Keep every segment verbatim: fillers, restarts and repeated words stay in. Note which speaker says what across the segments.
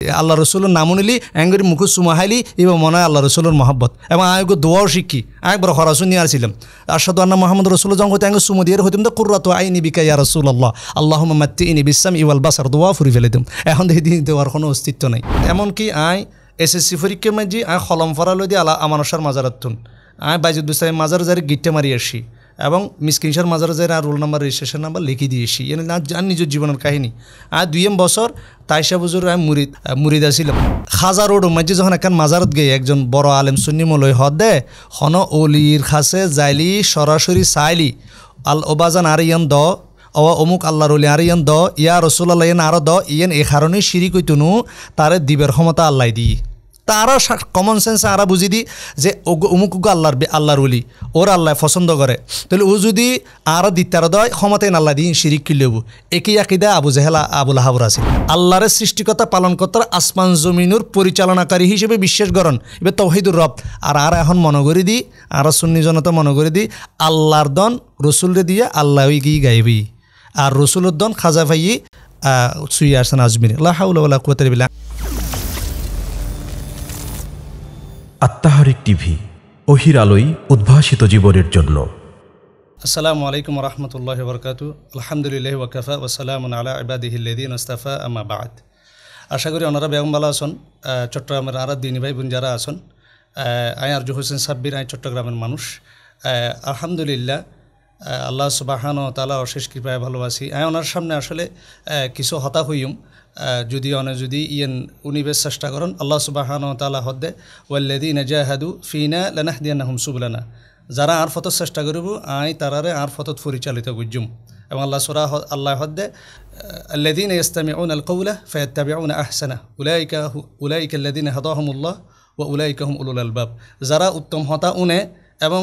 Speaker 1: আল্লাহ রসুলের নাম নিলি এঙ্গরি মুখু সুমাহাইলি এবার মনে হয় আল্লাহ রসুলের মহব্বত এবং আয়গ দোয়াও শিখি একবার হরাসুন নিয়ে আসছিলাম আশহাদু আন্না মুহাম্মাদুর রাসূলুল্লাহ যখন হতে আঙ্গ সুমো দিয়ে হইতাম তো কুররাতু আইনি বিকা ইয়া রাসূলুল্লাহ আল্লাহুম্মা মাত্তিনি বিসামি ওয়াল বাসার দোয়া ফুরি ফেলেতাম এখন দেখি দিন দেওয়ার কোনো অস্তিত্ব নাই এমনকি আয় এসএসসি পরীক্ষার মাঝে আয় কলম ফরালো দিয়ে আলা আমানসার মাজারাতুন আয় বাইজুদ বিস্তায় মাজার যারে গিট্টে মারি আসি এবং মিসকিনশার মাজার যারে আর রোল নাম্বার রেজিস্ট্রেশন নাম্বার লিখে দিয়েছি এনে না জান নিজের জীবনের কাহিনী আর দুই এম বছর তাইশা বুজুর আমি মুরিদ মুরিদ আসিলাম খাজা রোড মাঝে যখন একখান মাজারত গিয়ে একজন বড় আলেম সুন্নি মলই হদ দে হন অলির খাসে যাইলি সরাসরি চাইলি আল ওবাজান আর ইয়ান দ ও অমুক আল্লাহর অলি আর ইয়ান দ ইয়া রসুল্লাহ ইয়ান আরও দ ইয়ান এ কারণে শিরিক হইতনু তারে দিবের ক্ষমতা আল্লাহ দি তারা কমন সেন্সে আরা বুঝি দি যে অমুক আল্লাহর আল্লাহর উলি ওর আল্লাহ পছন্দ করে তাহলে ও যদি আরও দিত্তার দয় ক্ষমতায় আল্লাহ দিন শিরিক কিলেব একই আকিদা আবু জেহেলা আবুল হাবুর আছে আল্লাহরের সৃষ্টিকতা পালন করতে আসমান জমিনুর পরিচালনাকারী হিসেবে বিশ্বাস করেন এবার তৌহিদুর রব আর আর এখন মনে করে দি আর সুন্নি জনতা মনে করে দি আল্লাহর দন রসুলরে দিয়ে আল্লাহ গিয়ে গাইবি আর রসুলের দন খাজা ভাইয়ে সুই আসেন আজমির লা হাওলা ওয়ালা কুওয়াতা ইল্লা বিল্লাহ।
Speaker 2: আত্মাহারিক টিভি ওহির আলোয় উদ্ভাসিত জীবনের জন্য।
Speaker 1: আসসালামু আলাইকুম ওয়া রাহমাতুল্লাহি ওয়া বারাকাতুহু আলহামদুলিল্লাহি ওয়া কাফা ওয়া সালামুন আলা ইবাদিহিল্লাযীনা ইসতাফা আম্মা বা'দ। আশা করি ওনারা বেগম ভালো আছেন। চট্টগ্রামের আরা দিনী ভাই বোন যারা আছেন আই আরজু হোসেন সাব্বির আই চট্টগ্রামের মানুষ আলহামদুলিল্লাহ আল্লাহ সুবহানাহু ওয়া তাআলা অশেষ কৃপায় ভালোবাসি আই ওনার সামনে আসলে কিছু হতা হইম যদি অনে যদি ইয়েন উনিবেশ চেষ্টা করেন আল্লাহ সুবহানাহু ওয়া তাআলা হদ্দে ওয়াল্লাযীনা জাহাদু ফিনা লানাহদিয়ান্নাহুম সুবুলানা যারা আর ফতত চেষ্টা করব আই তারারে আর ফতত পরিচালিত গুজুম এবং আল্লাহ সূরা আল্লাহ হদ্দে আল্লাযীনা ইস্তামিউনাল কাওলা ফায়াত্তাবিউনা আহসানা উলাইকা উলাইকা আল্লাযীনা হাদাহুমুল্লাহ ওয়া উলাইকা হুম উলুল আলবাব যারা উত্তম হতা উনে এবং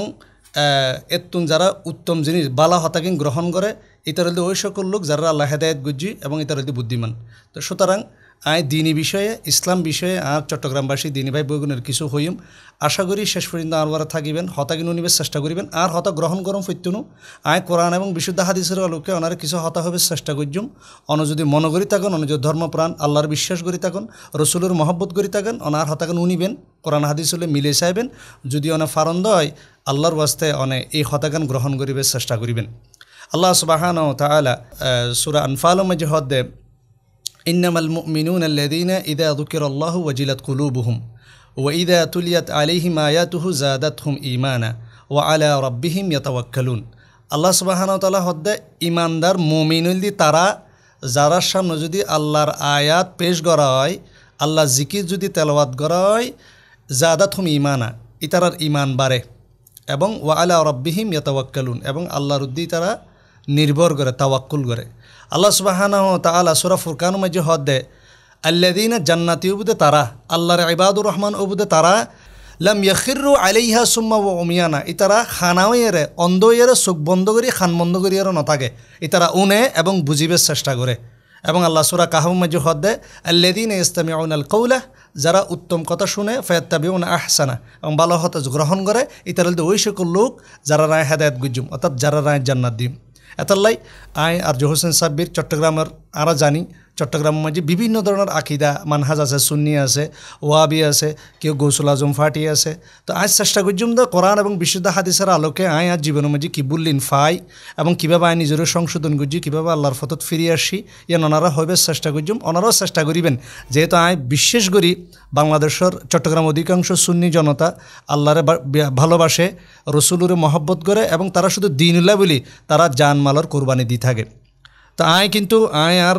Speaker 1: এতুন যারা উত্তম জিনিস বালা হতাকিন গ্রহণ করে ইতারদি ওই সকল লোক যারা আল্লাহ হেদায়েত গুজি এবং ইতারদি বুদ্ধিমান। তো সুতরাং আই দিনী বিষয়ে ইসলাম বিষয়ে আর চট্টগ্রামবাসী দিনী ভাই বৈগুণের কিছু হইম আশা করি শেষ পর্যন্ত আরবার থাকিবেন হতাকিন উনিবেশ চেষ্টা করিবেন আর হতা গ্রহণ করম ফৈত্যনু আয় কোরআন এবং বিশুদ্ধ হাদিসের আলোকে ওনারা কিছু হতা হবে চেষ্টা করজুম অন যদি মন করি থাকেন অন যদি ধর্মপ্রাণ আল্লাহর বিশ্বাস করি থাকেন রসুলের মহব্বত করি থাকেন অনার হতাকেন উনিবেন কোরআন হাদিস হলে মিলে চাইবেন যদি অনে ফারন্দ হয় আল্লাহর ওয়াস্তে অনে এই হতাকান গ্রহণ করিবে চেষ্টা করিবেন। আল্লাহ সুবহানাহু ওয়া তাআলা সূরা আনফালের মধ্যে হদে ইন্নামাল মুমিনুনা আল্লাযীনা ইযা যুকিরাল্লাহু ওয়াজিলাত কুলুবুহুম ওয়া ইযা তুলিয়াত আলাইহিম আয়াতুহু যাদাতহুম ঈমানা ওয়া আলা রাব্বিহিম ইয়াতাওয়াক্কালুন। আল্লাহ সুবহানাহু ওয়া তাআলা হদে ঈমানদার মুমিনুলদি তারা যারা সামনে যদি আল্লাহর আয়াত পেশ করা হয় আল্লাহ জিকির যদি তেলাওয়াত করা হয় যাদাতহুম ঈমানা ইতারার ঈমান বাড়ে এবং ওয়া আলা রাব্বিহিম ইয়াতাওয়াক্কালুন এবং আল্লাহর উদ্দি তারা নির্ভর করে তাওয়াক্কুল করে। আল্লাহ সুবহানাহু ওয়া তাআলা সূরা ফুরকানের মধ্যে হদে আল্লাযীনা জান্নাতি উবুদে তারা আল্লাহর ইবাদুর রহমান উবুদে তারা লাম ইয়াখিরু আলাইহা সুম্মা ওয়া উমিয়ানা ইতারা খানাওয়েরে অন্ধয়েরে চোখ বন্ধ করি খান বন্ধ করি আর নথাকে ইতারা উনে এবং বুঝিবে চেষ্টা করে এবং আল্লাহ সূরা কাহফের মধ্যে হদে আল্লাযীনা ইস্তামিউনাল কাওলা যারা উত্তম কথা শুনে ফায়াত্তাবিউনা আহসানা এবং ভালো হতা গ্রহণ করে ইতারা ওই সকল লোক যারা রায় হেদায়েত গুজুম অর্থাৎ যারা রায় জান্নাত দিম। এতাল্লাই আই আরজু হোসেন সাব্বির চট্টগ্রামের আরা জানি চট্টগ্রামের মাঝে বিভিন্ন ধরনের আকিদা মানহাজ আছে সুন্নি আছে ওয়াবি আছে কেউ গৌসুল আজম ফাটি আছে। তো আজ চেষ্টা করছুম তো কোরআন এবং বিশুদ্ধ হাদিসের আলোকে আয় আজ জীবনের মাঝে কি বললেন ফাই এবং কীভাবে আয় নিজেরও সংশোধন করছি কীভাবে আল্লাহর ফতত ফিরে আসি ইয়ান ওনারা হইবে চেষ্টা করছুম ওনারাও চেষ্টা করিবেন যেহেতু আয় বিশ্বাস করি বাংলাদেশের চট্টগ্রাম অধিকাংশ সুন্নি জনতা আল্লাহরে ভালোবাসে রসুলুরে মহব্বত করে এবং তারা শুধু দিনুল্লাহ বলি তারা জান মালের কোরবানি দিয়ে থাকে। তো আয় কিন্তু আয় আর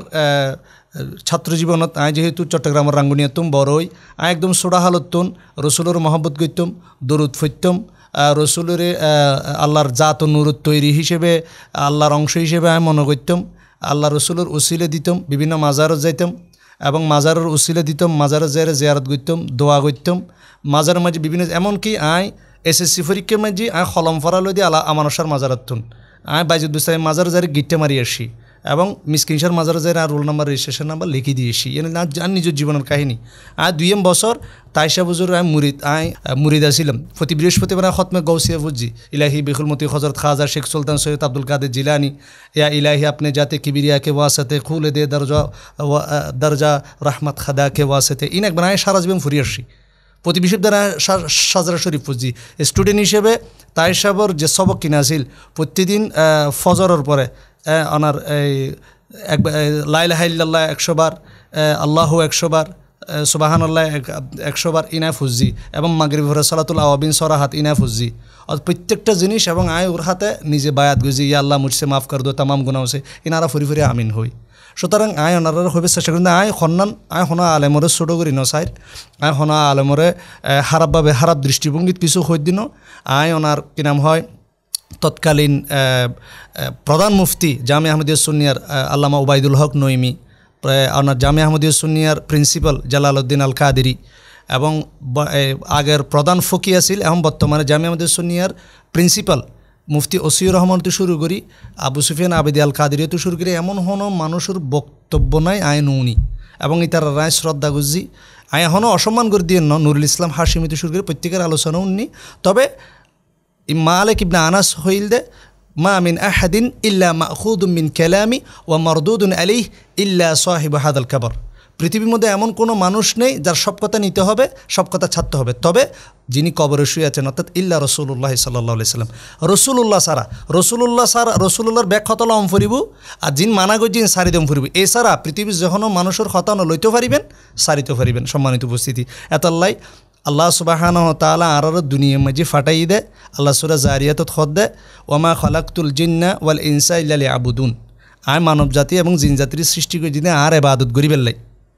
Speaker 1: ছাত্র জীবনত আয় যেহেতু চট্টগ্রামের রাঙ্গুনিয়াতুম বড়ই আয় একদম সোডা হালতুন রসুলের মহব্বত করতুম দরুদ ফৈত্যম রসুলের আল্লাহর জাত ও নুরুত তৈরি হিসেবে আল্লাহর অংশ হিসেবে আমি মনে করতাম আল্লাহ রসুলের উসিলে দিতাম বিভিন্ন মাজারত যাইতাম এবং মাজারের উসিলে দিতাম মাজারের যাইরে জিয়ারত করতাম দোয়া করতাম মাজারের মাঝে বিভিন্ন এমনকি আয় এসএসসি পরীক্ষার মাঝে আয় কলম ফরালো দিয়ে আলা আমানসার মাজারাতুন আয় বাইজুদ বিস্তায় মাজার যারে গিট্টে মারি আসি এবং মিসকিনশার মাজারে যাই আর রোল নাম্বার রেজিস্ট্রেশন নাম্বার লিখে দিয়েছি এনে না আর নিজের জীবনের কাহিনী আর দুইম বছর তাইশা বুজুর আমি মুরিদ আই মুরিদ আসিলাম প্রতি বৃহস্পতিবার খতমে গৌসিয়া বুঝছি ইলাহি বেখুলমতি হজরত খাজা শেখ সুলতান সৈয়দ আব্দুল কাদের জিলানি ইয়া ইলাহি আপনি যাতে কিবিরিয়া কে ওয়াসাতে খুলে দে দরজা দরজা রহমত খাদা কে ওয়াসাতে ইন একবার আয় সারা জীবন ফুরিয়ে আসছি প্রতি বিশ্ববিদ্যালয় সাজরা শরীফ ফুজি স্টুডেন্ট হিসেবে তাই সাহেবর যে সবক কিনা আছিল প্রতিদিন ফজরের পরে ওনার এই একবার লা ইলাহা ইল্লাল্লাহ একশো বার আল্লাহু একশো বার সুবহানাল্লাহ একশো বার ইনা ফুজি এবং মাগরিব ভোরে সালাতুল আওয়াবিন সরাহাত ইনা ফুজি আর প্রত্যেকটা জিনিস এবং আয় ওর হাতে নিজে বায়াত গুজি ইয়া আল্লাহ মুঝসে মাফ কর দো তামাম গুনাহ সে ইনারা ফুরি ফুরি আমিন হই সুতরাং আয় ওনারা হইবে চেষ্টা করেন আয় সন্মান আয় শোনা আলেমরে ছোটো করি নচাই আয় শোনা আলেমরে খারাপভাবে খারাপ দৃষ্টিভঙ্গিত কিছু হৈ দিন আয় ওনার কি নাম হয় তৎকালীন প্রধান মুফতি জামে আহমদিয়া সুন্নিয়ার আল্লামা ওবায়দুল হক নইমি ওনার জামে আহমদিয়া সুন্নিয়ার প্রিন্সিপাল জালালউদ্দিন আল কাদেরি এবং আগের প্রধান ফকি আছিল এবং বর্তমানে জামে আহমদিয়া সুন্নিয়ার প্রিন্সিপাল মুফতি ওসিউর রহমান তো শুরু করি আবু সুফিয়ান আবেদি আল কাদেরিও তো শুরু করি এমন হনো মানুষের বক্তব্য নাই আয় নৌনি এবং ইতার রায় শ্রদ্ধা গুজি আয় এখনও অসম্মান করে দিয়ে ন নুরুল ইসলাম হাশিমি তো শুরু করি প্রত্যেকের আলোচনা উনি তবে মালিক ইবনে আনাস হইল দে মা মিন আহাদিন ইল্লা মাখুদুম মিন কালামি ওয়া মারদুদুন আলাইহি ইল্লা সাহিবু হাদাল কবর পৃথিবীর মধ্যে এমন কোনো মানুষ নেই যার সব কথা নিতে হবে সব কথা ছাড়তে হবে তবে যিনি কবরে শুয়ে আছেন অর্থাৎ ইল্লা রসুল্লাহ সাল্লাহ আলি সাল্লাম রসুল্লাহ সারা রসুল্লাহ সারা রসুল্লাহর ব্যাখ্যাতল অম ফুরিব আর যিন মানা গো যিন সারিদম ফুরিব এছাড়া পৃথিবীর যখনও মানুষের কথা লইতে পারিবেন সারিতে পারিবেন সম্মানিত উপস্থিতি এতাল্লাই আল্লাহ সুবহানাহু ওয়া তাআলা আর দুনিয়া মাঝে ফাটাই দে আল্লাহ সূরা জারিয়াতত খদ দে ওমা খালাকতুল জিন্না ওয়াল ইনসা ইল্লা লিয়াবুদুন আয় মানব জাতি এবং জিন জাতির সৃষ্টি করে দিনে আর ইবাদত করিবেন লাই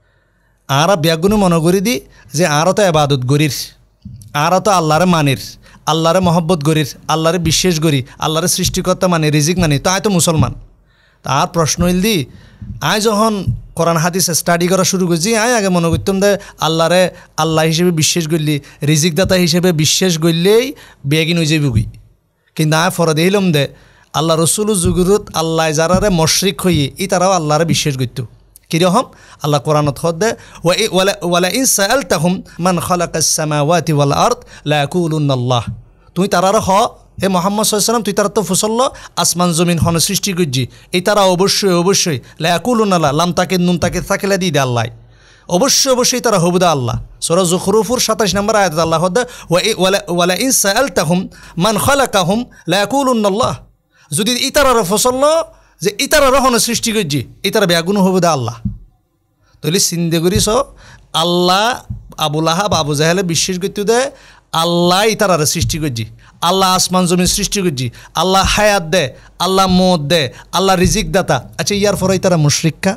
Speaker 1: আর ব্যাগুনো মনে করি দি যে আরও তো এবাদত গরির আরও তো আল্লাহরে মানির আল্লাহরে মহব্বত গরির আল্লাহরে বিশ্বাস করি আল্লাহরে সৃষ্টিকর্তা মানে রিজিক মানি তো আয় তো মুসলমান তার প্রশ্ন হইল দি আয় যখন কোরআন হাদিস স্টাডি করা শুরু করছি আয় আগে মনে করতাম দে আল্লাহরে আল্লাহ হিসেবে বিশ্বাস করলি রিজিকদাতা হিসেবে বিশ্বাস করলেই বেগিন হয়ে যাবি কিন্তু আয় ফরে দিলাম দে আল্লাহ রসুল যুগুরত আল্লাহ যারারে মশরিক হইয়ে ই তারাও আল্লাহরে বিশ্বাস করত কিরকম আল্লাহ কোরআনত খদে ওয়ালা ইন সাআলতাহুম মান খালাকাস সামাওয়াতি ওয়াল আরদ লা ইয়াকুলুনাল্লাহ তুই তারার হ এ মুহাম্মদ সাল্লাল্লাহু আলাইহি ওয়াসাল্লাম তুই তারা তো ফুসল্ল আসমান জমিন হন সৃষ্টি করজি এই তারা অবশ্যই অবশ্যই লা ইয়াকুলুনাল্লাহ লাম তাকে নুন তাকে থাকলে দিয়ে দে আল্লাহ অবশ্যই অবশ্যই তারা হবুদা আল্লাহ সূরা যুখরুফের সাতাশ নম্বর আয়াত আল্লাহ খদে ওয়ালা ওয়ালা ইন সাআলতাহুম মান খালাকাহুম লা ইয়াকুলুনাল্লাহ যদি এই তারার ফুসল্ল যে ইতারা রহন সৃষ্টি করছি ইতারা ব্যাগুন হবু দা আল্লাহ তাহলে চিন্তা করিস আল্লাহ আবুল আহাব আবু জাহেলে বিশ্বাস করতে দে আল্লাহ ইতারারে সৃষ্টি করছি আল্লাহ আসমান জমিন সৃষ্টি করছি আল্লাহ হায়াত দে আল্লাহ মদ দে আল্লাহ রিজিক দাতা আচ্ছা ইয়ার পরে তারা মুশরিকা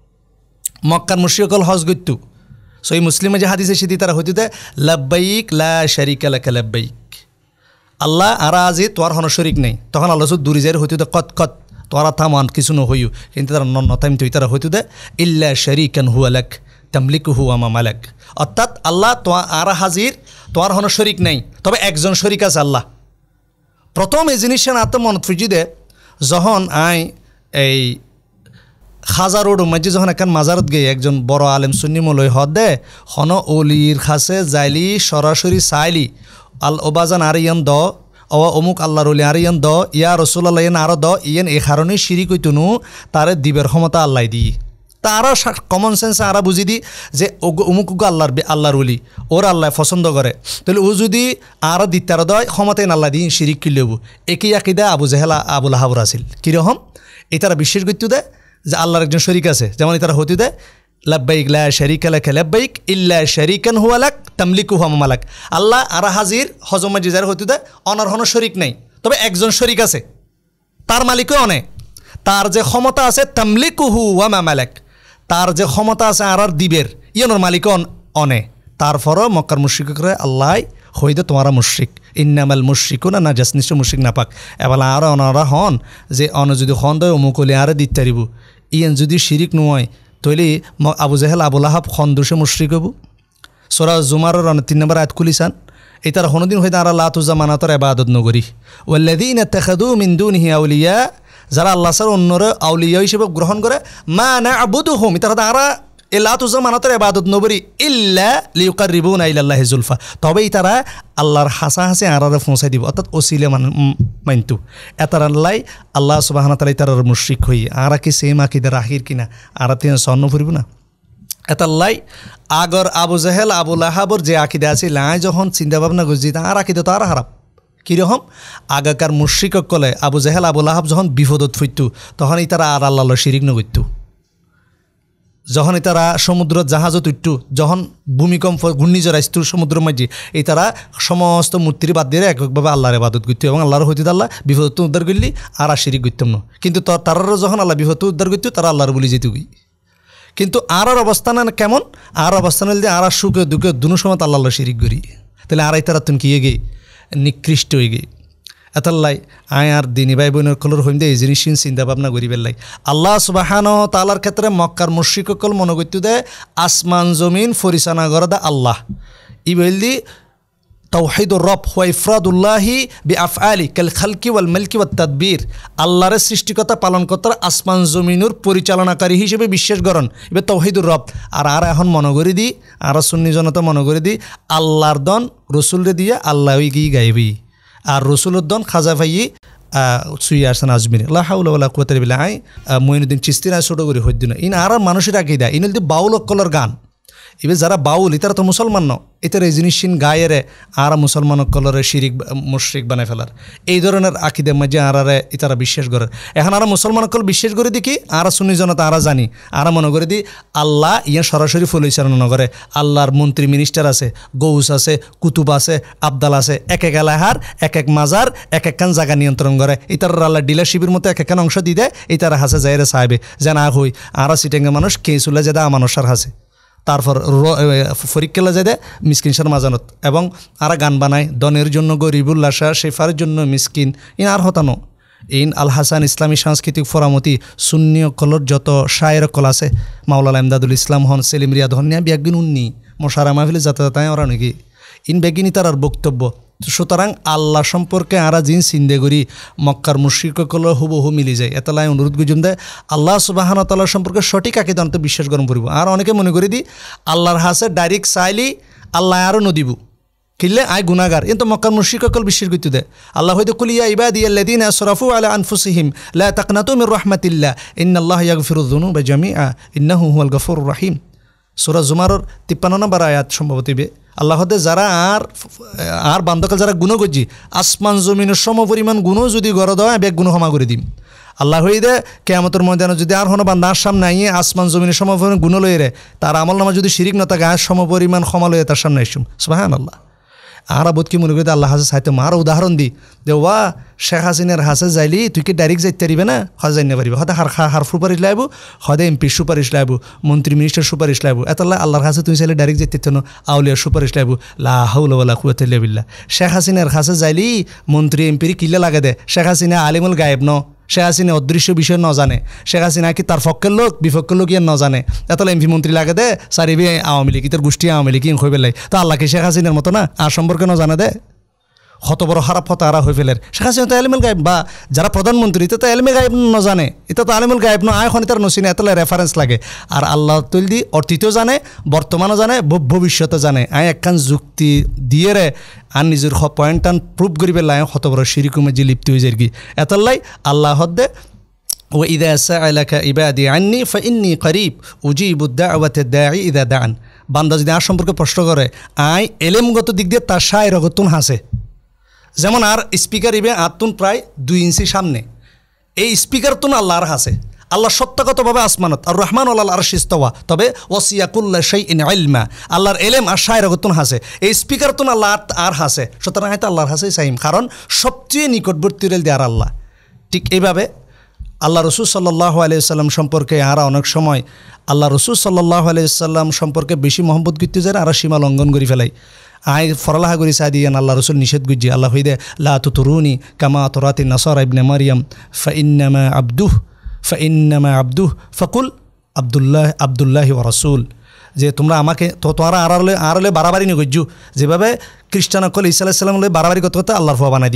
Speaker 1: মক্কার মুশরিকল হজ করত সই মুসলিমে যে হাদিসে সেটি তারা হইতে দে লাব্বাইক লা শারিকা লাকা লাব্বাইক আল্লাহ আর আজি তোর হন শরিক নেই তখন আল্লাহ দূরে যাই হইতে দে কত কত তোরা থামান কিছু নহইও কিন্তু তারা নথাইম তুই তারা হইতে দে ইল্লা শারিকান হুয়া লাক তামলিকু হুয়া মা মালাক অর্থাৎ আল্লাহ তো আর হাজির তোর হন শরিক নেই তবে একজন শরিক আছে আল্লাহ প্রথম এই জিনিসের আত্ম মনত ফুজি দে যখন আই এই খাজা রোড মাঝে যখন এখন মাজারত গিয়ে একজন বড় আলেম সুন্নি মলয় হদ দে হন অলির খাসে যাইলি সরাসরি চাইলি আল ওবাজান আর ইয়ান দ ও অমুক আল্লাহর অলি আর ইয়ান দ ইয়া রসুল্লাহ ইয়ান আরও দ ইয়ান এ কারণে শিরিক হইতনু তারে দিবের ক্ষমতা আল্লাহ দি তারা কমন সেন্সে আরা বুঝি দি যে অমুক আল্লাহর আল্লাহর অলি ওর আল্লাহ পছন্দ করে তাহলে ও যদি আর দিতার দয় ক্ষমতায় আল্লাহ দি শিরিক কিলেব একই আকিদা আবু জাহেলা আবুল হাবুর আসিল কীরকম এই তারা বিশ্বাস করতে দেয় যে আল্লাহর একজন শরিক আছে যেমন তারা হতে দেয় লাব্বাইক লা শারিকা লাকা লাব্বাইক ইল্লা শারিকান হুয়া লাক তামলিকু হুয়া মা মালাক আল্লাহ আর হাজির হজমে জিজার হতে দেয় অনার হন শরিক নাই তবে একজন শরিক আছে তার মালিকও অনে তার যে ক্ষমতা আছে তামলিকু হুয়া মা মালাক তার যে ক্ষমতা আছে আর আর দিবের ইয়নোর মালিকও অনে তারপরও মক্কার মুশরিকরা আল্লাহ হইদে তোমারা মুশরিক ইন্নামাল মুশরিকুনা নাজাস নিশ্চয় মুশরিক না পাক এবার আর অনারা হন যে অন যদি হন দয় অমুকলি আরে দিতে পারিব ইয়েন যদি শিরিক নয় তৈলি আবু জাহেল আবুল আহাব খন্দুসে মুশরিক হবু সোরা জুমার তিন নম্বর আয়াত খুলিসান এই তার হনদিন হইতে আর লাতুজা মানাতর ইবাদত নগরী ওয়াল্লাযীনা ইত্তাখাযু মিন দুনিহি আউলিয়া যারা আল্লাহ ছাড়া অন্যরে আউলিয়া হিসেবে গ্রহণ করে মা না'বুদুহুম তারা তারা এলা তুজা মানতের ইবাদত নবরি ইল্লা লিয়ুকাররিবুনা ইলাল্লাহি যুলফা তবেই তারা আল্লাহর হাসা হাসি আরারে পৌঁছাই দিব অর্থাৎ ওসিলে মান মানতু এতার আল্লাহ আল্লাহ সুবহানাহু ওয়া তাআলা তার মুশরিক হই আরা কি সেম আকীদা রাহির কিনা আরা তিন সন্ন ফুরিব না এতাল্লাই আগর আবু জাহেল আবু লাহাবর যে আকীদা আছে লাই যখন চিন্তা ভাবনা করছি তার আকীদা তো আর খারাপ কীরকম আগাকার মুশরিক কলে আবু জাহেল আবু লাহাব যখন বিপদত ফুটতু তখনই তারা আর আল্লাহর শিরিক নগত্যু যখন তারা সমুদ্র জাহাজত উঠতু যখন ভূমিকম্প ঘূর্ণিঝড় আসতো সমুদ্রের মাঝে এই তারা সমস্ত মূর্তির বাদ দিয়ে এককভাবে আল্লাহর ইবাদত করতো এবং আল্লাহর হইতে আল্লাহ বিপদত্ব উদ্ধার করলি আর আর শিরিক করতাম না কিন্তু তারারও যখন আল্লাহ বিপদত্ব উদ্ধার করতো তারা আল্লাহর বলি যেত গই কিন্তু আর আর অবস্থান কেমন আর অবস্থান হলে আর আর সুখে দুঃখে দুনো সময় আল্লাহ শিরিক করি তাহলে আর এই তারা তুমি কি গে নিকৃষ্ট হয়ে গে এতাল্লাই আয় আর দিনী ভাই বোনের কলর হইম দে এই জিনিস চিন্তা ভাবনা করি বেলাই আল্লাহ সুবহানাহু ওয়া তাআলার ক্ষেত্রে মক্কার মুশরিকসকল মনে করতে দে আসমান জমিন পরিচালনা করে দে আল্লাহ ই বলদি তাওহীদুর রব ওয়া ইফরাদুল্লাহি বিআফআলি কাল খালকি ওয়াল মালকি ওয়াত তাদবীর আল্লাহর সৃষ্টিকতা পালন করতে আসমান জমিনের পরিচালনাকারী হিসেবে বিশ্বাস করেন এবার তাওহীদুর রব আর আর এখন মনে করে দি আর সুন্নি জনতা মনে করে দি আল্লাহর দন রসুলরে দিয়ে আল্লাহই কি গাইবি আর রসুলুদ্দন খাজা ভাইয়ে সুই আসেন আজমির লা হাওলা ওয়ালা কুওয়াতা ইল্লা বিল্লাহ মঈনুদ্দিন চিশতিরা ছোট করে হইদিন ইন আর মানুষের আকীদা ইন হলদি বাউল অকলর গান এবার যারা বাউল ইতারা তো মুসলমান ন এটার এই জিনিসিন গায়েরে আর মুসলমান অকলরে শিরিক মুশরিক বানায় ফেলার এই ধরনের আকীদার মাঝে আরারে ইতারা বিশ্বাস করে এখন আর মুসলমান অকল বিশ্বাস করে দেখি আর সুন্নি জনতা আরা জানি আর মনে করে দি আল্লাহ ইয়া সরাসরি পরিচালনা করে আল্লাহর মন্ত্রী মিনিস্টার আছে গৌস আছে কুতুব আছে আবদাল আছে এক এক এলাহার এক এক মাজার এক একখান জায়গা নিয়ন্ত্রণ করে ইতার আল্লাহ ডিলারশিপের মতো এক একখান অংশ দিয়ে দেয় ইতারা হাসে যাইরে সাহেবে যে না হই আর সিটেঙ্গা মানুষ কে চুলে যে দেয় মানুষের হাসে তারপর ফরিককেলা যায় দেয় মিসকিনসার মাজানত এবং আর গান বানায় দনের জন্য গরিবুল্লাসা শেফার জন্য মিসকিন ইন আর হতানো ইন আল হাসান ইসলামী সাংস্কৃতিক ফরামতি সুন্নি কলর যত শায়ের কল আছে মাওলানা ইমদাদুল ইসলাম হন সেলিম রিয়াদ হন নিয়া বিয়াকবিন উন্নি মশারা মাহফিলে যাতে যাতায় ওরা নাকি ইন বেগিনি তার আর বক্তব্য সুতরাং আল্লাহ সম্পর্কে আরা জিন চিন্তা করি মক্কার মুশরিকসকল হুবহু মিলি যায় এতলাই অনুরোধ গুজুম দেয় আল্লাহ সুবহানাহু ওয়া তাআলা সম্পর্কে সঠিক আকীদা অন্ত বিশ্বাস গরম করিব আর অনেকে মনে করি দি আল্লাহর হাসে ডাইরেক্ট চাইলি আল্লাহ আরও নদিব কিনলে আয় গুনাগার কিন্তু মক্কার মুশরিকসকল বিশ্বাস করতে দেয় আল্লাহ হয়তো কুলিয়া ইবাদিয়াল্লাযীনা আসরাফু আলা আনফুসিহিম লা তাকনাতু মির রাহমাতিল্লাহ ইন্নাল্লাহা ইয়াগফিরুয যুনুবা জামিআ ইন্নাহু হুয়াল গফুরুর রহিম সূরা জুমারের তিপ্পান্ন নম্বর আয়াত সম্ভবত আল্লাহ হতে যারা আর আর বান্ধকাল যারা গুণ করছি আসমান জমিনের সম পরিমাণ গুণও যদি গড় দেওয়া ব্যাগ গুণ ক্ষমা করে দিম আল্লাহ হয়ে দে কেয়ামতের ময়দানে যদি আর হনো বান্দার সামনে আইয়ে আসমান জমিনের সম পরিমাণ গুণ লয়ে রে তার আমল নামা যদি শিরিক না থাকে আর সম পরিমাণ ক্ষমা লয়ে তার সামনে আসুম সুবহানাল্লাহ আর বোধ কি মনে করি আল্লাহ হাসে চাইতে আর উদাহরণ দি যে ওয়া শেখ হাসিনার হাসে যাইলি তুই কি ডাইরেক্ট যাইতে পারিবে না হজ যাই না পারিবে হতে হার হার সুপারিশ লাইব হদে এমপির সুপারিশ লাইব মন্ত্রী মিনিস্টার সুপারিশ লাইব এতলা আল্লাহর হাসে তুই চাইলে ডাইরেক্ট যাইতে না আউলিয়ার সুপারিশ লাইব লা হাওলা ওয়ালা কুওয়াতা ইল্লা বিল্লাহ শেখ হাসিনার হাসে যাইলি মন্ত্রী এমপির কিল্লা লাগে দে শেখ হাসিনা আলিমুল গায়েব ন শেখ হাসিনা অদৃশ্য বিষয় ন জানে শেখ হাসিনা কি তার পক্ষের লোক বিপক্ষের লোক ইয়ে ন জানে এতলা এমপি মন্ত্রী লাগে দে সারিবি আওয়ামী লীগ তোর গোষ্ঠী আওয়ামী লীগ ইন হয়ে পেলাই তো আল্লাহ কি শেখ হাসিনার মতো না আর সম্পর্কে ন জানে দে কত বড় খারাপ হতো আরা হয়ে ফেলের শেখ হাসিনা তো আলিমুল গায়েব বা যারা প্রধানমন্ত্রী এটা তো আলিমে গায়েব ন জানে এটা তো আলিমুল গায়েব ন আয় খনি তার নসিনে এতলা রেফারেন্স লাগে আর আল্লাহ তৈরি অতীতও জানে বর্তমানও জানে ভবিষ্যতে জানে আয় একখান যুক্তি দিয়ে রে আর নিজের পয়েন্ট টান প্রুভ করি পেলাই কত বড় শিরিকুমে যে লিপ্ত হয়ে যায় কি এতলাই আল্লাহ হদ্দে ও ইদা সাআলাকা ইবাদি আন্নি ফাইন্নি করিব উজিবুদ দাওয়াতা দাঈ ইদা দাআন বান্দা যদি আর সম্পর্কে প্রশ্ন করে আয় এলেমগত দিক দিয়ে তার শায়ের গতুন হাসে যেমন আর স্পিকার ইবে আতুন প্রায় দুই ইঞ্চি সামনে এই স্পিকার তুন আল্লাহর হাসে আল্লাহ সত্যগতভাবে আসমানত আর রহমান আল্লাহ আর শিস্তওয়া তবে ওয়াসিয়াকুল্লা শাইইন ইলমা আল্লাহর এলেম আর শায়ের গতুন হাসে এই স্পিকার তুন আল্লাহ আর হাসে সুতরাং হয়তো আল্লাহর হাসেই চাইম কারণ সবচেয়ে নিকটবর্তী রেল দেয়ার আল্লাহ ঠিক এইভাবে আল্লাহ রসুল সাল্লাল্লাহু আলাইহি সাল্লাম সম্পর্কে আরা অনেক সময় আল্লাহ রসুল সাল্লাল্লাহু আলাইহি সাল্লাম সম্পর্কে বেশি মহব্বত করতে যায় আর সীমা লঙ্ঘন করে ফেলাই আয় ফরলাহা করি সাদিয়ান আল্লাহ রসুল নিষেধ গুজি আল্লাহ হইদে লা তুতুরুনি কামা তুরাতি নাসারা ইবনে মারিয়াম ফাইন্নামা আবদুহ ফাইন্নামা আবদুহ ফাকুল আবদুল্লাহ আবদুল্লাহি ওয়া রাসূল যে তোমরা আমাকে তো তোরা আড়ালে আড়ালে বাড়াবাড়ি নিয়ে গজ্জু যেভাবে খ্রিস্টান কল ঈসা আলাইহিস সালাম বাড়াবাড়ি করতে করতে আল্লাহর ফুয়া বানাই দিই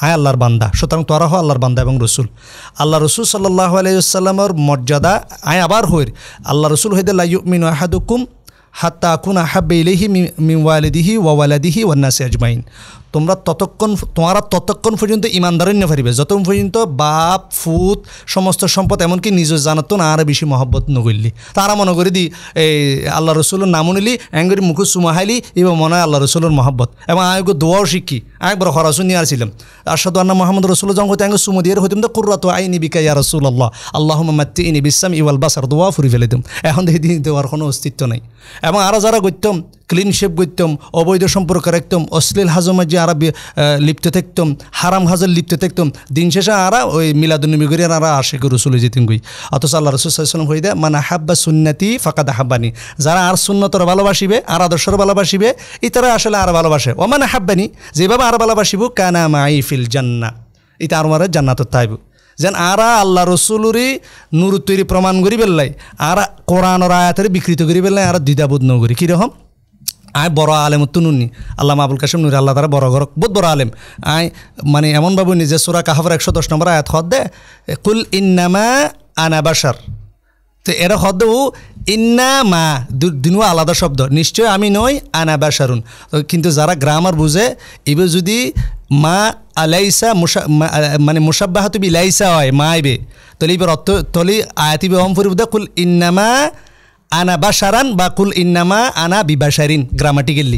Speaker 1: আয় আল্লাহর বান্দা, সুতরাং তোরা হো আল্লাহর বান্দা এবং রসুল। আল্লাহ রসুল সাল্লাল্লাহু আলাইহি ওয়াসাল্লামের মর্যাদা আয় আবার হইর আল্লাহ রসুল হইদে লা ইউমিনু আহাদুকুম হাত্তা আকুনা আহাব্বা ইলাইহি মিন ওয়ালিদিহি ওয়া ওয়ালাদিহি ওয়ান নাসি আজমাইন। তোমরা ততক্ষণ তোমরা ততক্ষণ পর্যন্ত ইমানদারই না পারিবে যতক্ষণ পর্যন্ত বাপ ফুত সমস্ত সম্পদ এমনকি নিজ জানাতো না আরও বেশি মহব্বত নগরলি। তারা মনে করি দি এই আল্লাহ রসুলের নাম নিলি এঙ্গরি মুখু সুমাহাইলি এবং মনে হয় আল্লাহ রসুলের মহব্বত এবং আয়গো দোয়াও শিখি একবার খরাসু নিয়ে আসছিলাম আরশাদু আন্না মোহাম্মদ রসুল যখন হইতে আগে সুমো দিয়ে হইতাম তো কুর্রাতু আইনি বিকা ইয়া রাসূলুল্লাহ আল্লাহুম্মা মাত্তিনি বিসামি ওয়াল বাসার দোয়া ফুরি ফেলে দিম। এখন দেখি দিন দেওয়ার কোনো অস্তিত্ব নেই। এবং আরও যারা করতাম ক্লিন শেপ করতাম, অবৈধ সম্পর্ক রাখতাম, অশ্লীল হাজমাজি আরা লিপ্ত থাকতাম, হারাম হাজর লিপ্ত থাকতাম, দিন শেষে আরা ওই মিলাদুন্নবী করি আরা আশিক রসুল যেতেন গই। অথচ আল্লাহ রসুল সাল্লাল্লাহু আলাইহি ওয়াসাল্লাম হইদে মান আহাব্বা সুন্নতি ফাকাদ আহাব্বানি। যারা আর সুন্নতর ভালোবাসিবে আর আদর্শর ভালোবাসিবে ইতারা আসলে আর ভালোবাসে। ও মান আহাব্বানি যেভাবে আর ভালোবাসিব কানা মাই ফিল জান্নাহ, এটা আর মারে জান্নাতত তাইব। যেন আরা আল্লাহ রসুলরি নূর তৈরি প্রমাণ করি পেলাই আর কোরআনের আয়াতের বিকৃত করি পেলাই আর দ্বিধাবোধ ন করি কীরকম আয় বড় আলেম তুনুনি আল্লাহ আবুল কাসেম নুরি আল্লাহ তারা বড় ঘর বহুত বড় আলেম আয় মানে এমনভাবে নিজে সূরা কাহাফের একশো দশ নম্বর আয়াত হদ দে কুল ইন্নামা আনা বাশার। তো এরা হদ ইন্না মা দুনুয়া আলাদা শব্দ, নিশ্চয় আমি নই আনা বাশারুন। কিন্তু যারা গ্রামার বুঝে এবার যদি মা আলাইসা মুসা মানে মুসাব্বাহাতু বিলাইসা হয় মা আইবে তলি এবার অর্থ তলি আয়াতিবে অম ফুরিব দে কুল ইন্নামা আনা বাশারান বা কুল ইন্নামা আনা বিবাশারিন গ্রামাটিক্যালি।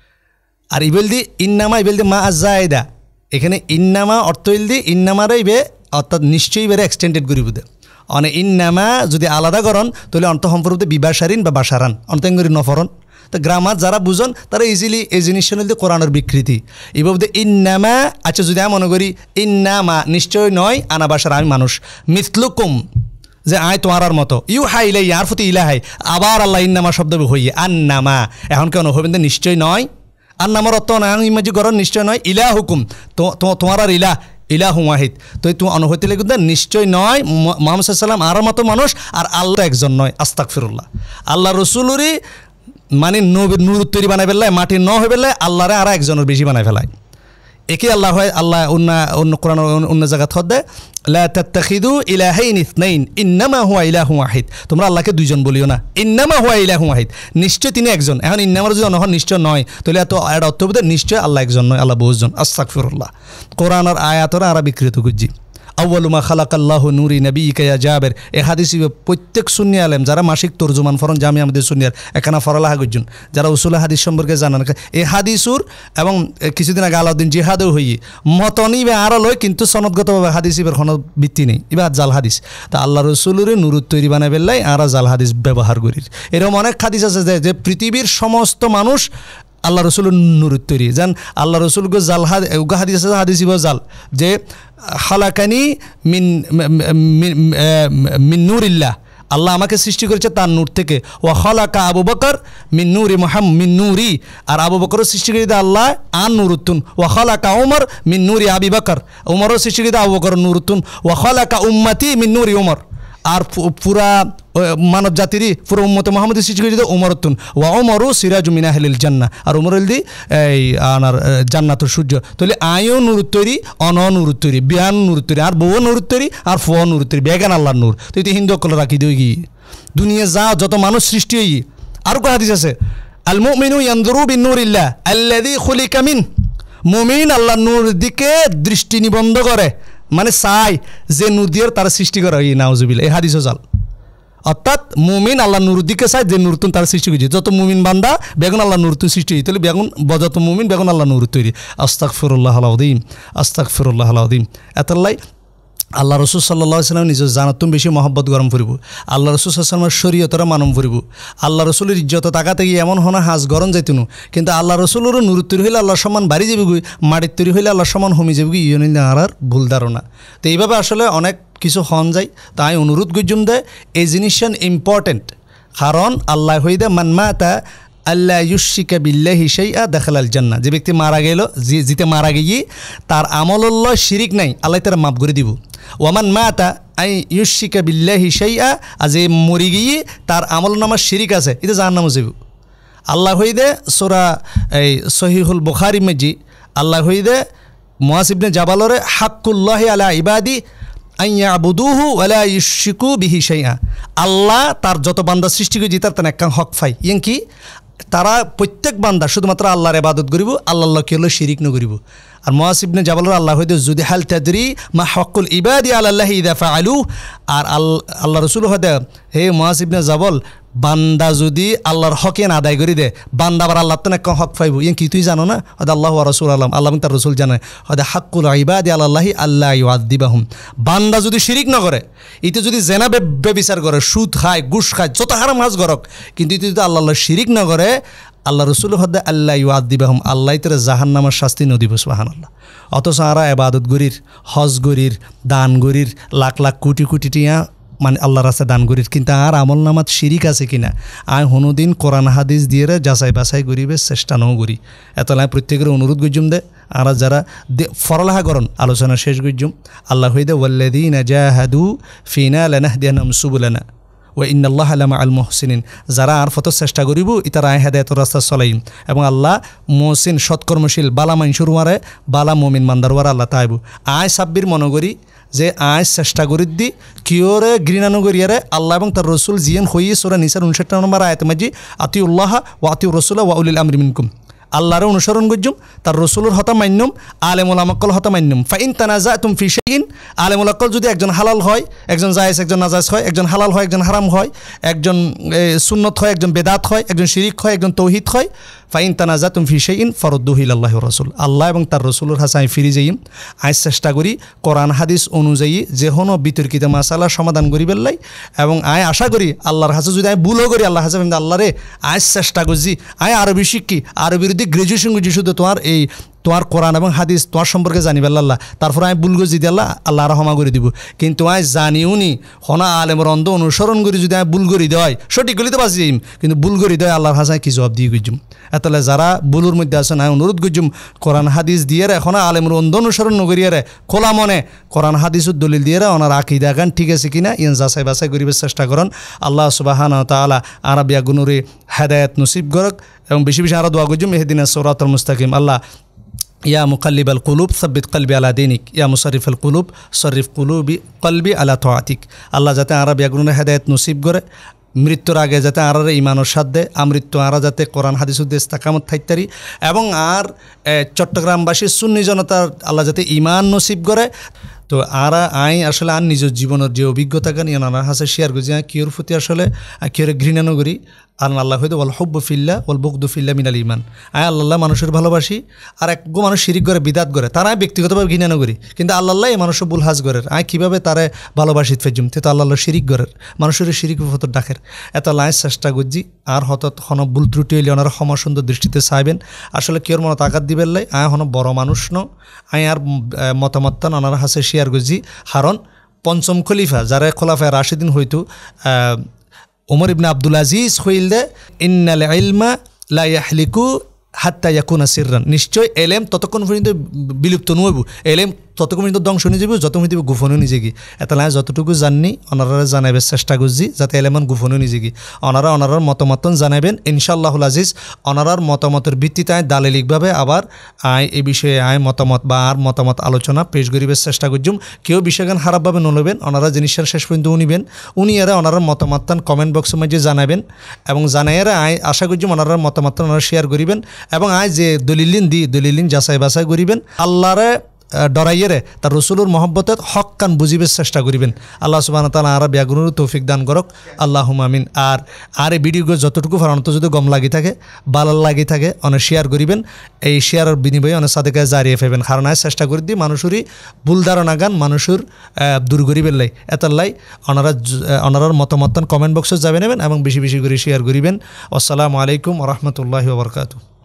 Speaker 1: আর ইবেল দি ইন্নামা ইবেল দি মা আজায়দা, এখানে ইন্নামা অর্থ ইল দি ইন্নামারে ইবে অর্থাৎ নিশ্চয়ই বেড়ে এক্সটেন্ডেড করিব দে। অনে ইন্নামা যদি আলাদা করন তাহলে অন্ত সম্পর্কে বিবাশারিন বা বাসারান অন্তঙ্গরি নফরন। তো গ্রামার যারা বুঝন তারা ইজিলি এই জিনিসটা নিলে কোরআনের বিকৃতি এভাবে ইন্নামা। আচ্ছা যদি আমি মনে করি ইন্নামা নিশ্চয় নয় আনা বাসার আমি মানুষ মিথলুকুম যে আয় তোমার মতো ইউ হাই ইলাই আর ফুতি ইলা হাই আবার আল্লাহ ইন্নামা শব্দ হইয়ে আন্নামা এখন কেন হবেন নিশ্চয় নয় আন্নামার অর্থ না ইমাজি গরম নিশ্চয় নয় ইলা হুকুম তো তোমার আর ইলা ইলাহু ওয়াহিদ। তো তুমি অনুভূতি লেগে নিশ্চয় নয় মুহাম্মদ সাল্লাল্লাহু আলাইহি ওয়াসাল্লাম আর মতো মানুষ আর আল্লাহ একজন নয় আস্তাগফিরুল্লাহ। আল্লাহ রসুলেরই মানে নূর তৈরি বানাই ফেললায় মাটি ন হয়ে ফেললে আল্লাহরে আর একজনের বেশি বানাই ফেলায়। একে আল্লাহ হয় আল্লাহ অন্য অন্য কোরআন অন্য জায়গাত হদ দেয় লা তাত্তাখিদু ইলাহাইন ইসনাইন ইন্নামা হুয়া ইলাহুন ওয়াহিদ। তোমরা আল্লাহকে দুইজন বলিও না, ইন্নামা হুয়া ইলাহুন ওয়াহিদ নিশ্চয় তিনি একজন। এখন ইন্নামার যদি অনহন নিশ্চয় নয় তাহলে এত এটা অর্থ বোধ নিশ্চয় আল্লাহ একজন নয় আল্লাহ বহুজন আস্তাগফিরুল্লাহ। কোরআনের আয়াতরা আরা বিকৃত করছি আউয়ালু মা খালাকাল্লাহু নূরি নবিয়িকা ইয়া জাবের এ হাদিস প্রত্যেক সুন্নি আলেম যারা মাসিক তরজুমান ফরন জামি আমাদের সুন্নিয়ার এখানে ফরালাহা করছেন যারা উসুল হাদিস সম্পর্কে জানান এ হাদিসুর এবং কিছুদিন আগে আলাউদ্দিন জিহাদেও হইয়ে মতনি বা আরও লয় কিন্তু সনদগতভাবে হাদিস ইবের কোনো ভিত্তি নেই এবার জাল হাদিস। তা আল্লাহ রসুলের নুরুত তৈরি বানাই বেললাই আরা জাল হাদিস ব্যবহার করি। এরকম অনেক হাদিস আছে যে পৃথিবীর সমস্ত মানুষ আল্লাহ রসুলের নুরুত তৈরি যেন আল্লাহ রসুল গো জাল হাদিস হাদিস আছে হাদিস ইব জাল যে খালাকানি মিন মিন নূরিল্লাহ আল্লাহ আমাকে সৃষ্টি করেছে তার নূর থেকে। ওয়া খালাকা আবু বকর মিন নূরি মুহাম্মদ মিন নূরি আর আবু বকরও সৃষ্টি করে দেয় আল্লাহ আন নূরুতুন। ওয়া খালাকা উমর মিন নূরি আবি বকর উমরও সৃষ্টি করে দেয় আবু বকর নূরুতুন। ওয়া খালাকা উম্মতি মিন নূরি উমর আর পুরা মানব জাতিরই পুরো উম্মতে মোহাম্মদের সৃষ্টি করে দিত উমরতুন। ওয়া উমরু সিরাজু মিন আহলিল জান্নাহ আর উমর হল দি এই আনার জান্নাতুর সূর্য। তাহলে আয়ও নূর তৈরি অন নূর তৈরি বিয়ান নূর তৈরি আর বউ নূর তৈরি আর ফ নূর তৈরি বেগান আল্লাহর নূর। তো এটি হিন্দু কল রাখি দিই গিয়ে দুনিয়া যা যত মানুষ সৃষ্টি হই আর কো হাদিস আছে আল মুমিনু ইয়ানজুরু বিন নূরিল্লাহ আল্লাযী খুলিকা মিন। মুমিন আল্লাহর নূর দিকে দৃষ্টি নিবন্ধ করে মানে চাই যে নূর দিয়ে তার সৃষ্টি করা হয় নাউজুবিল্লাহ এই হাদিসও জাল। অর্থাৎ মুমিন আল্লাহ নূর দিকে চাই যে নূরতুন তার সৃষ্টি করেছে যত মুমিন বান্দা বেগুন আল্লাহ নূরতুন সৃষ্টি হই তাহলে বেগুন যত মুমিন বেগুন আল্লাহ নূর তৈরি আস্তাগফিরুল্লাহ আল-আযীম আস্তাগফিরুল্লাহ আল-আযীম। এতলাই আল্লাহ রসুল সাল্লাল্লাহু আলাইহি ওয়াসাল্লাম নিজের জানাতুন বেশি মহব্বত গরম ফুরিব আল্লাহ রসুল সাল্লাল্লাহু আলাইহি ওয়াসাল্লামের শরীয়তরা মানম ফুরিব আল্লাহ রসুলের ইজ্জত তাকাতে গিয়ে এমন হনা হাজ গরম যাইতুনু কিন্তু আল্লাহ রসুলেরও নূর তৈরি হইলে আল্লাহর সম্মান বাড়ি যাবে গুই মাটির তৈরি হইলে আল্লাহর সম্মান হমি যাবে গুই ইয়নিল আর ভুল ধারণা। তো এইভাবে আসলে অনেক কিছু হন যায় তাই অনুরোধ গুজুম দেয় এই জিনিসটা ইম্পর্টেন্ট কারণ আল্লাহ হইদে মানমাতা আল্লাহ ইউশিকা বিল্লাহি শাইআ দাখালাল জান্নাহ। যে ব্যক্তি মারা গেল জিতে মারা গিয়ে তার আমল্লাহ শিরিক নাই আল্লাহ তারা মাফ করে দিব। ওয়ামান মাতা আই ইউশিকা বিল্লাহি শাইআ আজ মরি গিয়ে তার আমল নামার শিরিক আছে এটা জাহান্নামে যাব। আল্লাহ হইদে সূরা এই সহিহুল বুখারী মেজি আল্লাহ হইদে মুআজ ইবনে জাবালরে হাক্কুল্লাহি আলা ইবাদি আইয়া আবুদুহু ওয়ালা ইউশরিকু বিহি শাইআ, আল্লাহ তার যত বান্দা সৃষ্টি করে তার তেন একখান হক ফাই, ইয়েন কি তারা প্রত্যেক বান্দা শুধুমাত্র আল্লাহর ইবাদত করিব, আল্লাহ কি হলো শিরিক ন করিব। আর মুআজ ইবনে জাবালর আল্লাহ হইতে যদি হাল তাদরি মা হকুল ইবাদি আলাল্লাহি ইযা ফাআলু, আর আল্লাহ রসুল হইতে হে মুআজ ইবনে জাবাল বান্দা যদি আল্লাহর হকে না আদায় করে দে বান্দা আবার আল্লাহ তো একটা হক পাইব, ইয়ে কি তুই জানো না? হয়তো আল্লাহ রসুল আলম আল্লাহ তার রসুল জানে হয়তো হাক্কুল ইবাদি আল্লাহি আল্লাহ ইউআদ্দিবাহুম, বান্দা যদি শিরিক না করে, ইতে যদি জেনা ব্যভিচার করে, সুদ খায়, ঘুষ খায়, যত হারাম হাজ করক, কিন্তু ইতে যদি আল্লাহ শিরিক না করে আল্লাহ রসুল হদ্দে আল্লাহ ইউআদ্দিবাহুম, আল্লাহ তারা জাহান্নামের শাস্তি নদিব সুবহানাল্লাহ। অথচ আরা এবাদত গরির, হজ গরির, দান গরির, লাখ লাখ কোটি কোটি টিয়া মানে আল্লাহর রাস্তায় দান করির, কিন্তু আর আমল নামাত শিরিক আছে কিনা আয় হনুদিন কোরআন হাদিস দিয়ে যাচাই বাছাই করিবে চেষ্টা নও করি। এতলাই প্রত্যেকের অনুরোধ গুজুম দে, আর যারা ফরলাহা করন আলোচনা শেষ গুজুম আল্লাহ হইদে ওয়াল্লাযীনা জাহাদু ফিনা লানাহদিয়াহুম সুবুলানা ওয়া ইন্নাল্লাহা লামাআল মুহসিনিন, যারা আর ফত চেষ্টা করিব ইতারা আয় হেদায়েতের রাস্তা চলাইম, এবং আল্লাহ মুহসিন সৎকর্মশীল বালা মানসুর ওয়ারে বালা মুমিন মান্দার ওয়ারে আল্লাহ তাইবু। আয় সাব্বির মনে করি যে আয় চেষ্টা করি দি কিয়রে ঘৃণানুগরিয়ারে আল্লাহ এবং তার রসুল জিয়ান হইয়ে সোরা নিসার উনষাট নম্বর আয়াত মাজি আতি উল্লাহ ওয়া আতি রসুল্লাহ ওয়া উলিল আমরি মিনকুম, আল্লাহরে অনুসরণ করজুম, তার রসুলের হতা মান্যম, আলেমুল আমাক্কল হতা মান্যম। ফাইন তানাজাতুম ফি শাইইন, আলেমুল আক্কল যদি একজন হালাল হয়, একজন জায়েজ একজন নাজায়েজ হয়, একজন হালাল হয় একজন হারাম হয়, একজন সুন্নত হয় একজন বেদাত হয়, একজন শিরিক হয় একজন তৌহিদ হয়, ফাইন তানাজাতুম ফি শাইইন ফারুদ্দুহু ইলাল্লাহি ওয়া রাসূল, আল্লাহ এবং তার রসুলের কাছে আমি ফিরে যাইম। আজ চেষ্টা করি কোরআন হাদিস অনুযায়ী যে কোনো বিতর্কিত মাসালা সমাধান করি বেললাই, এবং আয় আশা করি আল্লাহর কাছে যদি আমি ভুলও করি আল্লাহ কাছে আল্লাহরে আজ চেষ্টা করছি আয় আরবি শিক্ষি, আরবির দিক গ্রাজুয়েশন করছি শুধু তোমার এই তোমার কোরআন এবং হাদিস তোমার সম্পর্কে জানিবে আল্লাহ, তারপরে আমি ভুল গজি দিয়ে আল্লাহ আল্লাহ আর ক্ষমা করে দিব। কিন্তু আমি জানিও নি হনা আলেমর অন্ধ অনুসরণ করি যদি আমি ভুল করি দেয় সঠিক গলি তো বাঁচি যাইম, কিন্তু ভুল করি দেয় আল্লাহর হাসায় কি জবাব দিয়ে গুজুম। এতলে যারা ভুলুর মধ্যে আছেন আমি অনুরোধ গুজুম কোরআন হাদিস দিয়ে রে এখন আলেমর অন্ধ অনুসরণ নগরিয়ে রে খোলা মনে কোরআন হাদিসের দলিল দিয়ে রে ওনার আকিদা গান ঠিক আছে কিনা ইন যাচাই বাছাই করিবার চেষ্টা করেন। আল্লাহ সুবহানাহু ওয়া তাআলা আরবিয়া গুনুরে হেদায়েত নসিব করক, এবং বেশি বেশি আরো দোয়া গুজুম ইহদিনাস সিরাতাল মুস্তাকিম। আল্লাহ ইয়া মুকাল্লিবাল কুলুব সাব্বিত কলবি আলা দীনিক, ইয়া মুসারিফাল কুলুব সরিফ কুলুবি কলবি আলা তাআতিক। আল্লাহ যাতে আরবিয়া গুনুরে হেদায়েত নসিব করে, মৃত্যুর আগে যাতে আরারে ইমানোর সাথ দেয়, আমৃত্যু আরা যাতে কোরআন হাদিস উদ্দেশ তাকামত থাকতারি, এবং আর চট্টগ্রামবাসী সুন্নি জনতার আল্লাহ যাতে ইমান নসিব করে। তো আরা আই আসলে আর নিজের জীবনের যে অভিজ্ঞতা নিয়ে নানার হাসে শেয়ার করছি কিয়র প্রতি আসলে কিয়র ঘৃণানো করি, আর আল্লাহ হয়তো ওয়াল হব্বু ফিল্লা ওয়াল বুগদু ফিল্লা মিনাল ইমান। আয় আল্লাহ মানুষের ভালোবাসি, আর এক মানুষ শিরিক করে বিদাত করে তারা আমি ব্যক্তিগতভাবে ঘৃণানো করি, কিন্তু আল্লাহ এই মানুষের বুল হাজ করের আয় কীভাবে তারে ভালোবাসি ফেজুম তে তো আল্লাহ শিরিক করের মানুষের শিরিক হত ডাকের। এত লাই চেষ্টা করছি আর হত হন ভুল ত্রুটি হইলে ওনারা ক্ষমা সুন্দর দৃষ্টিতে চাইবেন। আসলে কেউর মনে তাকাত দিবেন লাই আয় হন বড় মানুষ ন আয় আর মতামত ওনার হাসে শেয়ার করছি। কারণ পঞ্চম খলিফা যারা খোলাফায় রাশিদিন হইতো ওমর ইবনে আব্দুল আজিজ হইল দে ইন্নাল ইলমা লা ইয়াহলিকু হাত্তা ইয়াকুনা সিররান, নিশ্চয় এলেম ততক্ষণ পর্যন্ত বিলুপ্ত নইব, এলেম ততক্ষণ পর্যন্ত ধ্বংস নিয়ে যাব যত পর্যন্ত গোপনও নিজে গিয়ে। এত না যতটুকু জাননি ওনারা জানাইবার চেষ্টা করছি যাতে এলেমন গোপনও নিজে গিয়ে ওনারা ওনারার মতামত জানাবেন ইনশাআল্লাহুল আজিজ। ওনারার মতামতের ভিত্তিতে আয় দালিলিকভাবে আবার আয় এই বিষয়ে আয় মতামত বা আর মতামত আলোচনা পেশ করিবার চেষ্টা করছুম। কেউ বিষয়গান খারাপভাবে নলবেন, ওনারা জিনিসের শেষ পর্যন্ত উনিবেন, উনি এরা ওনারার মতামত কমেন্ট বক্সের মাঝে জানাবেন, এবং জানাইয়ারা আয় আশা করছুম ওনারার মতামত ওনারা শেয়ার করিবেন, এবং আয় যে দলিলিন দি দলিলিন যাচাই বাছাই করিবেন, আল্লাহরে ডরাইয়েরে তার রসুলুর মহব্বতের হক কান বুঝিবার চেষ্টা করিবেন। আল্লাহ সুবহানাহু ওয়া তাআলা আরা ব্যাগুনুর তৌফিক দান করক, আল্লাহুম্মা আমিন। আর আর এই ভিডিও যতটুকু ফারান্ত যদি গম লাগি থাকে ভালো লাগি থাকে অনেক শেয়ার করিবেন, এই শেয়ারের বিনিময়ে অনেক সাদেকায় জারিয়ে ফেলবেন। কারণ আয় চেষ্টা করে দিই মানুষেরই ভুল ধারণা গান মানুষের দূর করিবেন লাই এতার লাই ওনারা ওনারার মতামত কমেন্ট বক্সে যাবে নেবেন এবং বেশি বেশি করে শেয়ার করিবেন। আসসালামু আলাইকুম ওয়া রাহমাতুল্লাহি ওয়া বারাকাতুহু।